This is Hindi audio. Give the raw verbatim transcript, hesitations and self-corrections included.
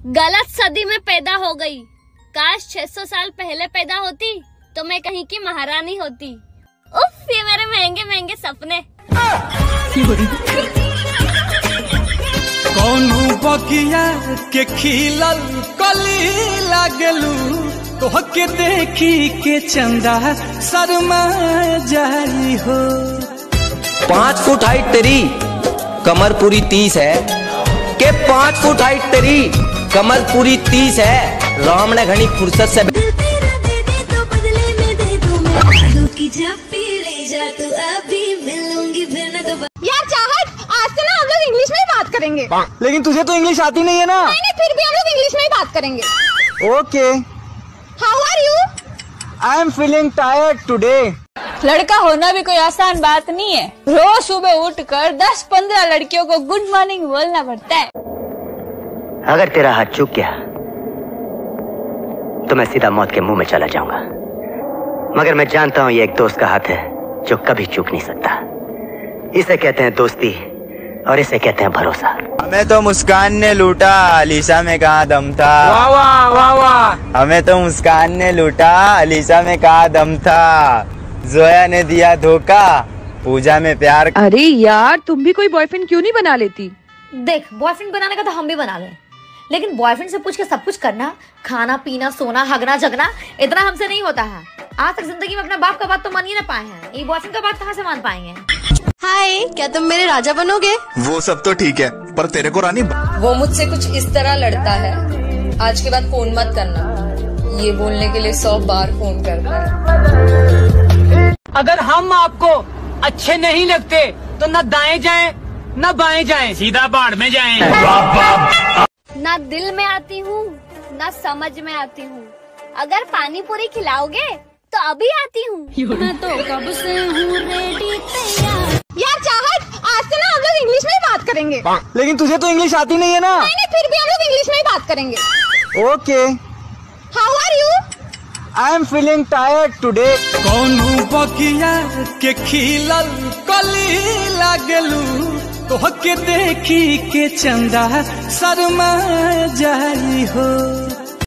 गलत सदी में पैदा हो गई। काश छह सौ साल पहले पैदा होती तो मैं कहीं की महारानी होती। उफ, ये मेरे महंगे महंगे सपने। कौनू बगिया के खिलल कली लागलू, तोहके देखी के चंदा शर्मा जाई हो। पाँच फुट हाइट तेरी कमर पूरी तीस है के पाँच फुट हाइट तेरी कमर पूरी तीस है। राम ने घनी फुर्सत से यार चाहत, आज से ना हम लोग इंग्लिश में ही बात करेंगे। लेकिन तुझे तो इंग्लिश आती नहीं है ना। नहीं नहीं, फिर भी हम लोग इंग्लिश में ही बात करेंगे। Okay. How are you? I am feeling tired today. लड़का होना भी कोई आसान बात नहीं है। रोज सुबह उठकर दस पंद्रह लड़कियों को गुड मॉर्निंग बोलना पड़ता है। अगर तेरा हाथ चूक गया तो मैं सीधा मौत के मुंह में चला जाऊंगा, मगर मैं जानता हूं ये एक दोस्त का हाथ है जो कभी चूक नहीं सकता। इसे कहते हैं दोस्ती और इसे कहते हैं भरोसा। हमें तो मुस्कान ने लूटा, अलीशा में कहाँ दम था। वाह वाह वाह वाह। हमें तो मुस्कान ने लूटा, अलीशा में कहाँ दम था। जोया ने दिया धोखा, पूजा में प्यार। अरे यार, तुम भी कोई बॉयफ्रेंड क्यों नहीं बना लेती? देख, बॉयफ्रेंड बनाने का तो हम भी बना लें, लेकिन बॉयफ्रेंड से पूछ के सब कुछ करना, खाना पीना सोना हगना जगना, इतना हमसे नहीं होता है। आज तक जिंदगी में अपना बाप का बात तो मान ही ना पाए हैं, ये बॉयफ्रेंड का बात कहाँ से मान पाएंगे। हाय, क्या तुम मेरे राजा बनोगे? वो सब तो ठीक है, पर तेरे को रानी। वो मुझसे कुछ इस तरह लड़ता है, आज के बाद फोन मत करना, ये बोलने के लिए सौ बार फोन करता है। अगर हम आपको अच्छे नहीं लगते तो न दाएं जाएं न बाएं जाएं, सीधा बाढ़ में जाएं। ना दिल में आती हूँ ना समझ में आती हूँ, अगर पानी पूरी खिलाओगे तो अभी आती हूँ। मैं तो कब से हूँ रेडी तैयार। यार चाहत, आज से ना हम लोग इंग्लिश में ही बात करेंगे। लेकिन तुझे तो इंग्लिश आती नहीं है ना। नहीं नहीं, फिर भी हम लोग इंग्लिश में ही बात करेंगे। Okay. How are you? I am feeling tired today. कौनू बगिया के खिलल कली लागलू, तोहके देखी के चंदा शर्मा जाई हो।